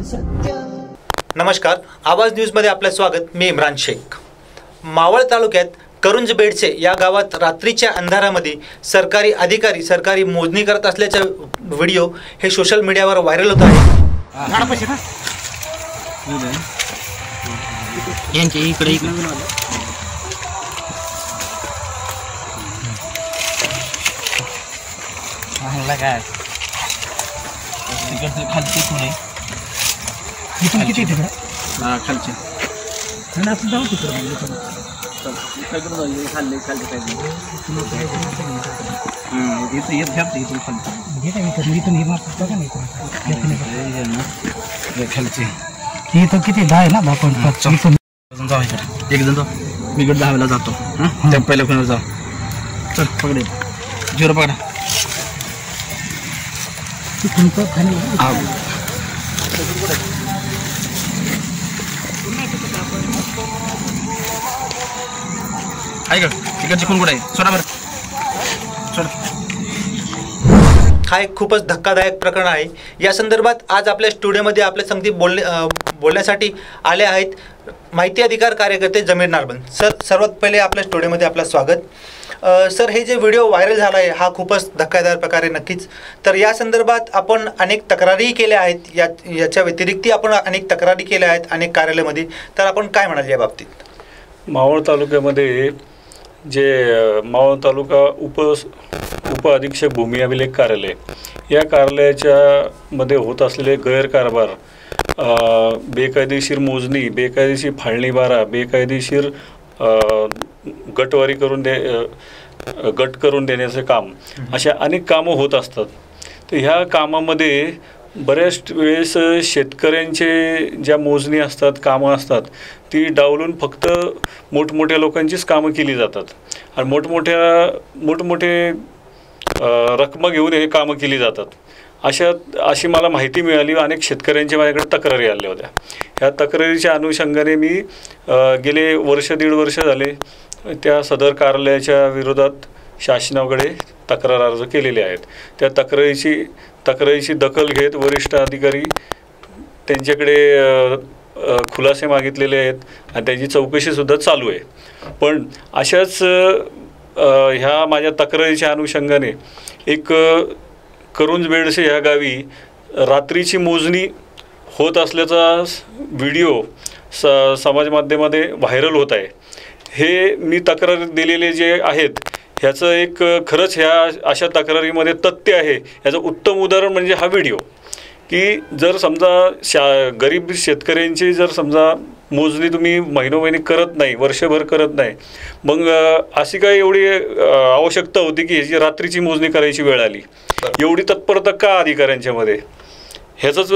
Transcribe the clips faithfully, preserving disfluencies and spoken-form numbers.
नमस्कार, आवाज न्यूजमध्ये आपलं स्वागत. मी इम्रान शेख. मावळ तालुक्यात करुंज बेडसे या गावात रात्रीच्या अंधारामध्ये सरकारी अधिकारी सरकारी मोजणी करत असल्याचा व्हिडिओ हे सोशल मीडियावर व्हायरल होत आहे. यांच्या इकडे इकडे काय खालचे कोण आहे इथून किती तिकडं हां खालचे आणि आपण जाऊ तिकडं खाल्ले खाल्ले काय इथं येत घ्या इथून खालचे हे काय इथं इथून हे मारतात बघा ना खालचे इथं किती दहा आहे ना बापन इथून जाऊ इकडे एक जण जाऊ मी इकडे दहाव्याला जातो हां त्या पहिल्या कोणाला जाऊ चल पकडे झिरो पकडा तिथून तर खाली ऐका तिकडचे कोण कुठे आहे सोडा बरं सोड. हा एक खूपच धक्कादायक प्रकरण आहे. या संदर्भात आज आपल्या स्टुडिओमध्ये आपल्या संगती बोलणे बोलण्यासाठी आले आहेत माहिती अधिकार कार्यकर्ते जमीर नारबंद सर. सर्वात पहिले आपल्या स्टुडिओमध्ये आपलं स्वागत. सर, हे जे व्हिडिओ व्हायरल झाला आहे हा खूपच धक्कादायक प्रकारे नक्कीच. तर या संदर्भात आपण अनेक तक्रारीही केल्या आहेत. या याच्या व्यतिरिक्त आपण अनेक तक्रारी केल्या आहेत अनेक कार्यालयामध्ये. तर आपण काय म्हणाल या बाबतीत? मावळ तालुक्यामध्ये जे मावळ तालुका उप उप अधीक्षक भूमी अभिलेख कार्यालय या कार्यालयाच्या मध्ये होत असलेले गैरकारभार, बेकायदेशीर मोजणी, बेकायदेशीर फाळणी बारा, बेकायदेशीर गटवारी करून दे गट करून देण्याचे काम, अशा अनेक कामं होत असतात. तर ह्या कामामध्ये बऱ्याच वेळेस शेतकऱ्यांचे ज्या मोजणी असतात, कामं असतात, ती डावलून फक्त मोठमोठ्या लोकांचीच कामं केली जातात आणि मोठमोठ्या मोठमोठे रकमा घेऊन हे कामं केली जातात. अशा अशी मला माहिती मिळाली. अनेक शेतकऱ्यांच्या माझ्याकडे तक्रारी आल्या होत्या. ह्या तक्रारीच्या अनुषंगाने मी गेले वर्ष दीड वर्ष झाले त्या सदर कार्यालयाच्या विरोधात शासनाकडे तक्रार अर्ज केलेले आहेत. त्या तक्रारीची तक्रारीची दखल घेत वरिष्ठ अधिकारी त्यांच्याकडे खुलासे मागितलेले आहेत आणि त्यांची चौकशीसुद्धा चालू आहे. पण अशाच ह्या माझ्या तक्रारीच्या अनुषंगाने एक करुंज बेडसे ह्या गावी रात्रीची मोजणी होत असल्याचा व्हिडिओ स समाज माध्यमामध्ये व्हायरल होत आहे. हे मी तक्रार दिलेले जे आहेत ह्याचं एक खरंच ह्या अशा तक्रारीमध्ये तथ्य आहे. याचं उत्तम उदाहरण म्हणजे हा व्हिडिओ, की जर समजा शा गरीब शेतकऱ्यांची जर समजा मोजणी तुम्ही महिनोमहिने करत नाही, वर्षभर करत नाही, मग अशी काय एवढी आवश्यकता होती की ह्याची रात्रीची मोजणी करायची वेळ आली? एवढी तत्परता का अधिकाऱ्यांच्यामध्ये? ह्याचंच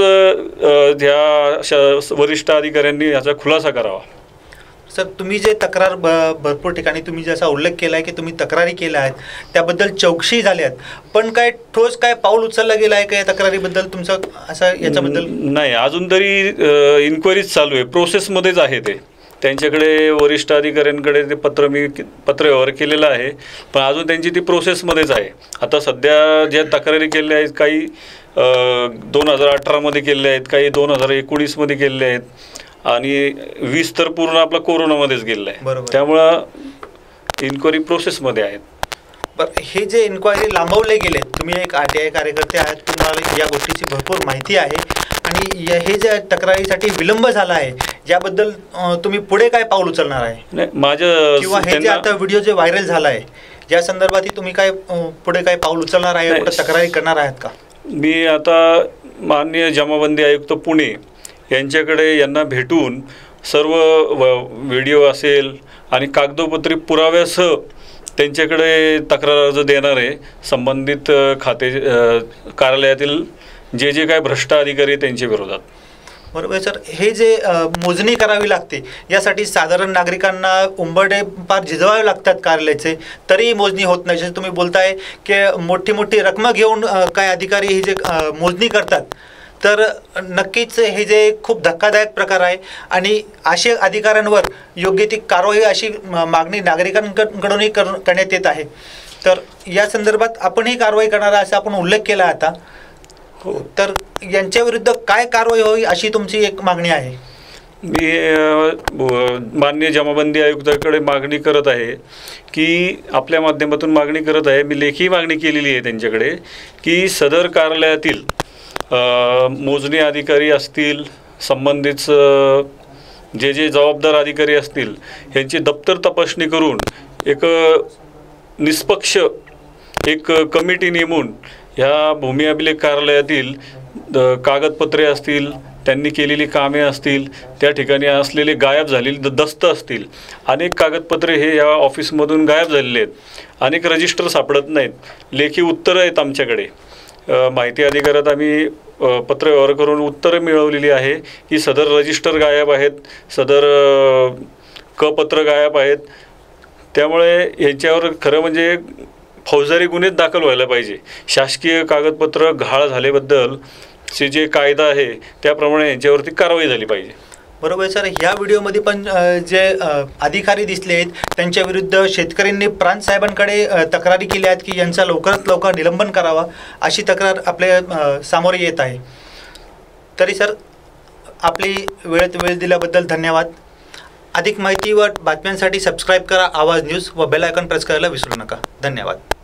ह्या वरिष्ठ अधिकाऱ्यांनी ह्याचा खुलासा करावा. सर, तुम्ही जे तक्रार ब भरपूर ठिकाणी तुम्ही जसा उल्लेख केला आहे की तुम्ही तक्रारी केल्या आहेत, त्याबद्दल चौकशी झाल्या आहेत, पण काय ठोस काय पाऊल उचललं गेलं आहे का या तक्रारीबद्दल तुमचं असं याच्याबद्दल? नाही, अजून तरी इन्क्वायरीज चालू आहे, प्रोसेसमध्येच आहे. ते त्यांच्याकडे वरिष्ठ अधिकाऱ्यांकडे ते पत्र मी पत्रव्यवहार केलेला आहे, पण अजून त्यांची ती प्रोसेसमध्येच आहे. आता सध्या ज्या तक्रारी केल्या आहेत काही दोन हजार अठरामध्ये केल्या आहेत, काही दोन हजार एकोणीसमध्ये केलेल्या आहेत आणि वीस तर पूर्ण आपला कोरोनामध्येच गेलेला आहे. बरोबर. त्यामुळं इन्क्वायरी प्रोसेसमध्ये आहेत. बरं, हे जे इन्क्वायरी लांबवले गेले, तुम्ही एक आर टी आय कार्यकर्ते आहात, तुम्हाला या गोष्टीची भरपूर माहिती आहे आणि हे जे तक्रारीसाठी विलंब झाला आहे याबद्दल तुम्ही पुढे काय पाऊल उचलणार आहे? नाही, माझं किंवा हे जे आता व्हिडिओ जे व्हायरल झाला आहे या संदर्भात तुम्ही काय पुढे काय पाऊल उचलणार आहे, तक्रारी करणार आहात का? मी आता माननीय जमाबंदी आयुक्त पुणे यांच्याकडे यांना भेटून सर्व व्हिडिओ असेल आणि कागदोपत्री पुराव्यासह त्यांच्याकडे तक्रार अर्ज देणार आहे. संबंधित खाते कार्यालयातील जे जे काय भ्रष्ट अधिकारी त्यांच्या विरोधात. बरोबर सर, हे जे मोजणी करावी लागते यासाठी साधारण नागरिकांना उंबरडे पार झिजवावे लागतात कार्यालयाचे, तरी मोजणी होत नाही. जसे तुम्ही बोलताय की मोठी मोठी रकमा घेऊन काय अधिकारी ही जे मोजणी करतात, तर नक्कीच हे जे खूप धक्कादायक प्रकार आहे आणि अशा अधिकाऱ्यांवर योग्य ती कारवाई अशी मागणी नागरिकांकडूनही करण्यात येत आहे. तर या संदर्भात आपणही कारवाई करणार असा आपण उल्लेख केला आता. हो. तर यांच्या विरुद्ध काय कारवाई होईल अशी तुमची एक मागणी आहे? मी माननीय जमाबंदी आयुक्ताकडे मागणी करत आहे की आपल्या माध्यमातून मागणी करत आहे, मी लेखी मागणी केलेली आहे त्यांच्याकडे की सदर कार्यालयातील मोजणी अधिकारी असतील, संबंधित जे जे जबाबदार अधिकारी असतील यांची दप्तर तपासणी करून एक निष्पक्ष एक कमिटी नेमून ह्या भूमी अभिलेख कार्यालयातील कागदपत्रे असतील, त्यांनी केलेली कामे असतील, त्या ठिकाणी असलेले गायब झालेले दस्त असतील, अनेक कागदपत्रे हे या ऑफिसमधून गायब झालेले आहेत, अनेक रजिस्टर सापडत नाहीत, लेखी उत्तरं आहेत आमच्याकडे, माहिती अधिकारात आम्ही पत्रव्यवहार करून उत्तरं मिळवलेली आहे की सदर रजिस्टर गायब आहेत, सदर कपत्र गायब आहेत. त्यामुळे यांच्यावर खरं म्हणजे फौजदारी गुन्हे दाखल व्हायला पाहिजे. शासकीय कागदपत्र गहाळ झाल्याबद्दल चे जे कायदा आहे त्याप्रमाणे यांच्यावरती कारवाई झाली पाहिजे. बरोबर सर. ह्या व्हिडिओमध्ये पण जे अधिकारी दिसले आहेत त्यांच्या विरुद्ध शेतकऱ्यांनी प्रांत साहेबांकडे तक्रारी केल्या आहेत की यांचा लवकरात लवकर निलंबन करावा अशी तक्रार आपल्या सामोरे येत आहे. तरी सर आपली वेळेत वेळ दिल्याबद्दल धन्यवाद. अधिक माहिती व बातम्यांसाठी सबस्क्राईब करा आवाज न्यूज व बेल आयकॉन प्रेस करायला विसरू नका. धन्यवाद.